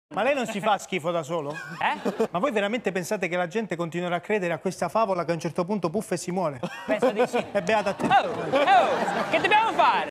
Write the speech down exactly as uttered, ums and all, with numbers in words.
Ma lei non si fa schifo da solo? Eh? Ma voi veramente pensate che la gente continuerà a credere a questa favola che a un certo punto puffa e si muore? Penso di sì. E beata a te. Oh, oh, che dobbiamo fare?